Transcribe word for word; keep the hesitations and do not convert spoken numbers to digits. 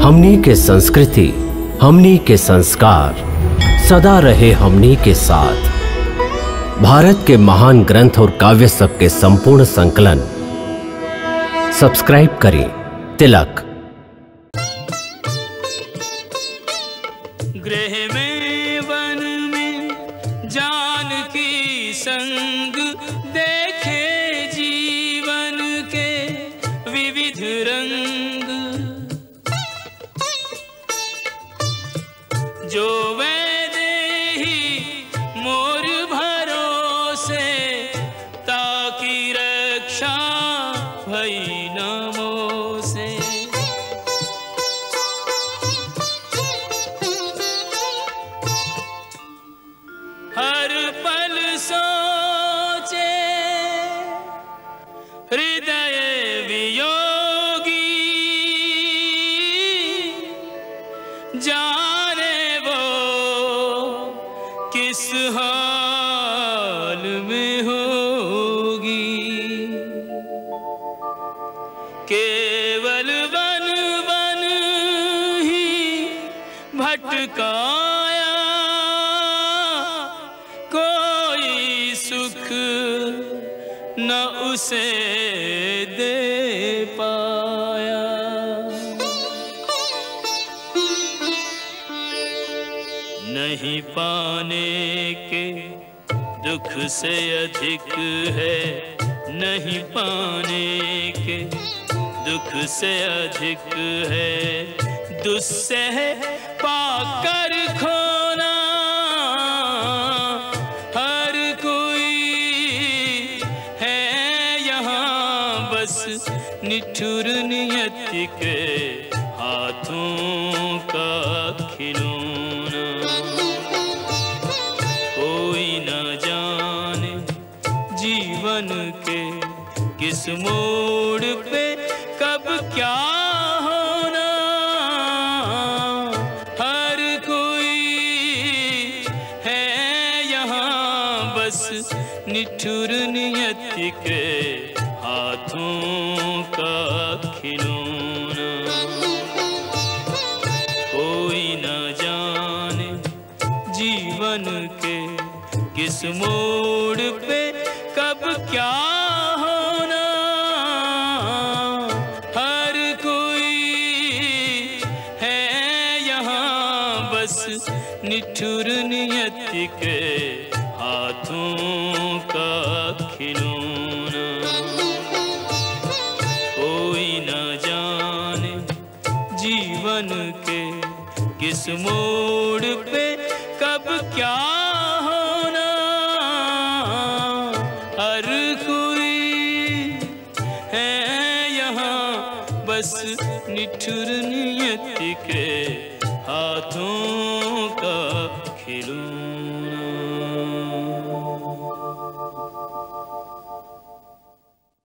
हमनी के संस्कृति, हमनी के संस्कार सदा रहे हमनी के साथ। भारत के महान ग्रंथ और काव्य सब के संपूर्ण संकलन सब्सक्राइब करें तिलक। गृह में वन में जानकी संग देखे जीवन के विविध रंग, जो वैदेही मोर भरोसे ताकि रक्षा भई नमो से। हर पल सोचे हृदय वियोगी, जाने वो किस हाल में होगी। केवल वन वन ही भटकाया, कोई सुख न उसे दे पाया। नहीं पाने के दुख से अधिक है, नहीं पाने के दुख से अधिक है दुस्सह पाकर खोना। हर कोई है यहाँ बस निठुर नियति के हाथों का खिलौना। कोई न जाने जीवन के किस मोड़ पे कब क्या होना। हर कोई है यहाँ बस निठुर नियति के हाथों का खिलौना। कोई न जाने जीवन के किस मोड़ पे कब क्या होना। हर कोई है यहाँ बस निठुर नियति के हाथों का खिलौना। कोई न जाने जीवन के किस मोड़ पे कब क्या होना। हर कोई है यहाँ बस निठुर नियति के हाथों का